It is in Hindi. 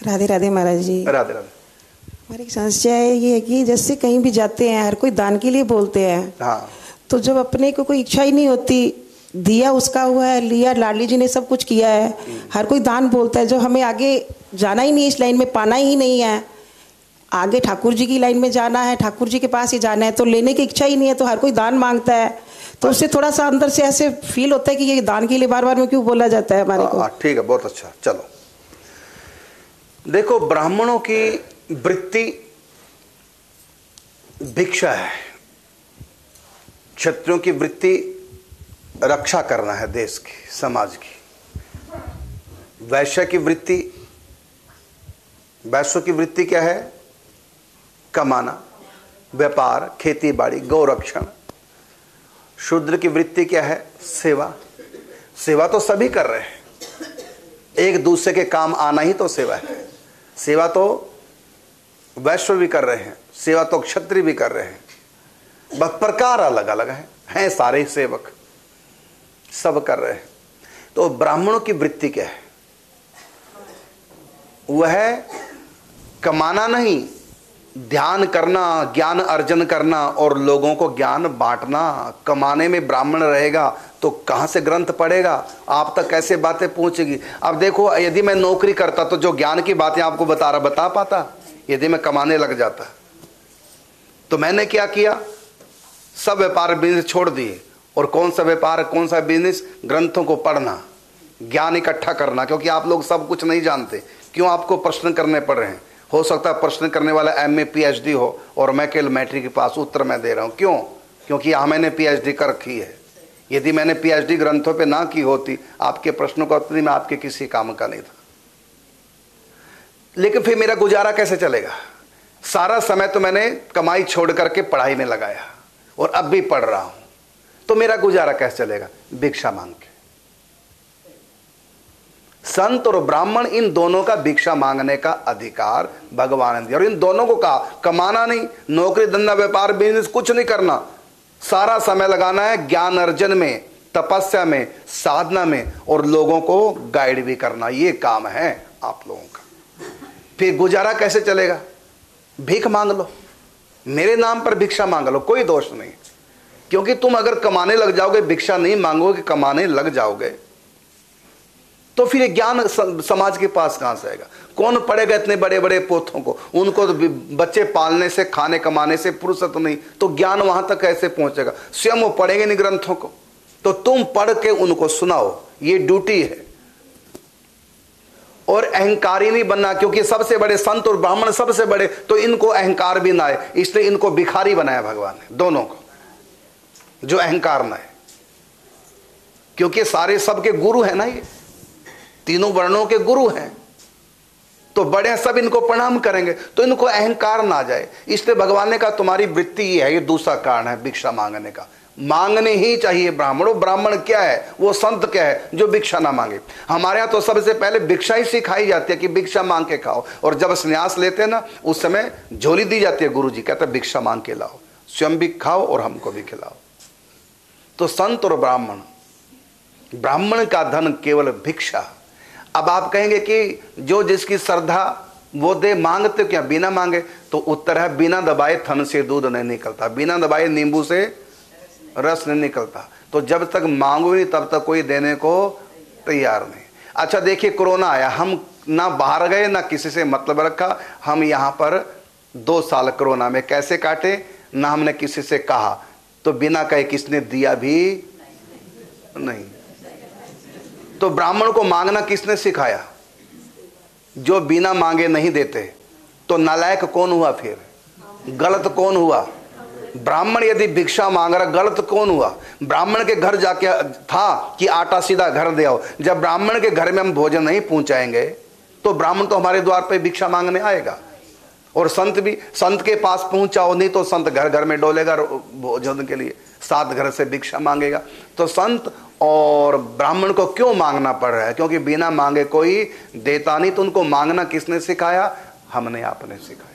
राधे राधे महाराज जी। राधे राधे। हमारी समस्या ये है कि जैसे कहीं भी जाते हैं हर कोई दान के लिए बोलते हैं। हाँ। तो जब अपने को कोई इच्छा ही नहीं होती, दिया उसका हुआ है, लिया, लाडली जी ने सब कुछ किया है, हर कोई दान बोलता है, जो हमें आगे जाना ही नहीं, इस लाइन में पाना ही नहीं है, आगे ठाकुर जी की लाइन में जाना है, ठाकुर जी के पास ही जाना है, तो लेने की इच्छा ही नहीं है, तो हर कोई दान मांगता है। तो उससे थोड़ा सा अंदर से ऐसे फील होता है कि ये दान के लिए बार बार में क्यों बोला जाता है हमारे को। ठीक है, बहुत अच्छा। चलो देखो, ब्राह्मणों की वृत्ति भिक्षा है, क्षत्रियों की वृत्ति रक्षा करना है देश की, समाज की। वैश्य की वृत्ति, वैश्यों की वृत्ति क्या है? कमाना, व्यापार, खेती बाड़ी, गौरक्षण। शूद्र की वृत्ति क्या है? सेवा। सेवा तो सभी कर रहे हैं, एक दूसरे के काम आना ही तो सेवा है। सेवा तो वैश्य भी कर रहे हैं, सेवा तो क्षत्रिय भी कर रहे हैं, बस प्रकार अलग अलग हैं सारे ही सेवक, सब कर रहे हैं। तो ब्राह्मणों की वृत्ति क्या है? वह है कमाना नहीं, ध्यान करना, ज्ञान अर्जन करना और लोगों को ज्ञान बांटना। कमाने में ब्राह्मण रहेगा तो कहां से ग्रंथ पढ़ेगा, आप तक कैसे बातें पहुंचेगी? अब देखो, यदि मैं नौकरी करता तो जो ज्ञान की बातें आपको बता पाता? यदि मैं कमाने लग जाता तो मैंने क्या किया? सब व्यापार बिजनेस छोड़ दिए। और कौन सा व्यापार, कौन सा बिजनेस? ग्रंथों को पढ़ना, ज्ञान इकट्ठा करना। क्योंकि आप लोग सब कुछ नहीं जानते, क्यों आपको प्रश्न करने पड़ रहे हैं? हो सकता है प्रश्न करने वाला MA PhD हो और मैं केवल मैट्रिक के पास उत्तर मैं दे रहा हूं। क्यों? क्योंकि यहां मैंने PhD कर रखी है। यदि मैंने PhD ग्रंथों पे ना की होती, आपके प्रश्नों का उत्तर मैं आपके किसी काम का नहीं था। लेकिन फिर मेरा गुजारा कैसे चलेगा? सारा समय तो मैंने कमाई छोड़ करके पढ़ाई में लगाया और अब भी पढ़ रहा हूं, तो मेरा गुजारा कैसे चलेगा? भिक्षा मांग के। संत और ब्राह्मण, इन दोनों का भिक्षा मांगने का अधिकार भगवान ने दिया। और इन दोनों को कहा कमाना नहीं, नौकरी धंधा व्यापार बिजनेस कुछ नहीं करना, सारा समय लगाना है ज्ञान अर्जन में, तपस्या में, साधना में और लोगों को गाइड भी करना। ये काम है आप लोगों का। फिर गुजारा कैसे चलेगा? भीख मांग लो, मेरे नाम पर भिक्षा मांग लो, कोई दोष नहीं। क्योंकि तुम अगर कमाने लग जाओगे, भिक्षा नहीं मांगोगे, कमाने लग जाओगे, तो फिर ज्ञान समाज के पास कहां से आएगा? कौन पढ़ेगा इतने बड़े बड़े पोथों को? उनको तो बच्चे पालने से, खाने कमाने से फुर्सत नहीं, तो ज्ञान वहां तक कैसे पहुंचेगा? स्वयं वो पढ़ेंगे नहीं ग्रंथों को, तो तुम पढ़ के उनको सुनाओ, ये ड्यूटी है। और अहंकारी नहीं बनना, क्योंकि सबसे बड़े संत और ब्राह्मण सबसे बड़े, तो इनको अहंकार भी ना आए, इसलिए इनको भिखारी बनाया भगवान ने, दोनों को, जो अहंकार ना है। क्योंकि सारे सबके गुरु है ना, ये तीनों वर्णों के गुरु हैं, तो बड़े सब इनको प्रणाम करेंगे, तो इनको अहंकार ना जाए। इसलिए भगवान ने कहा तुम्हारी वृत्ति ये है। ये दूसरा कारण है भिक्षा मांगने का। मांगने ही चाहिए ब्राह्मणों। ब्राह्मण क्या है? वो संत क्या है जो भिक्षा ना मांगे? हमारे यहाँ तो सबसे पहले भिक्षा ही सिखाई जाती है कि भिक्षा मांग के खाओ। और जब संन्यास लेते हैं ना, उस समय झोली दी जाती है, गुरु जी कहते हैं भिक्षा मांग के लाओ, स्वयं भी खाओ और हमको भी खिलाओ। तो संत और ब्राह्मण, ब्राह्मण का धन केवल भिक्षा। अब आप कहेंगे कि जो जिसकी श्रद्धा वो दे, मांगते क्या बिना मांगे? तो उत्तर है बिना दबाए थन से दूध नहीं निकलता, बिना दबाए नींबू से रस नहीं निकलता। तो जब तक मांगो नहीं तब तक कोई देने को तैयार नहीं। अच्छा देखिए, कोरोना आया, हम ना बाहर गए ना किसी से मतलब रखा, हम यहाँ पर 2 साल कोरोना में कैसे काटे? ना हमने किसी से कहा, तो बिना कहे किसने दिया भी नहीं। तो ब्राह्मण को मांगना किसने सिखाया? जो बिना मांगे नहीं देते। तो नालायक कौन हुआ? फिर गलत कौन हुआ? ब्राह्मण यदि भिक्षा मांग रहा, गलत कौन हुआ? ब्राह्मण के घर जाके था कि आटा सीधा घर दे आओ। जब ब्राह्मण के घर में हम भोजन नहीं पहुंचाएंगे तो ब्राह्मण तो हमारे द्वार पे भिक्षा मांगने आएगा। और संत भी, संत के पास पहुंचाओ, नहीं तो संत घर घर में डोलेगा भोजन के लिए, 7 घर से भिक्षा मांगेगा। तो संत और ब्राह्मण को क्यों मांगना पड़ रहा है? क्योंकि बिना मांगे कोई देता नहीं। तो उनको मांगना किसने सिखाया? हमने, आपने सिखाया।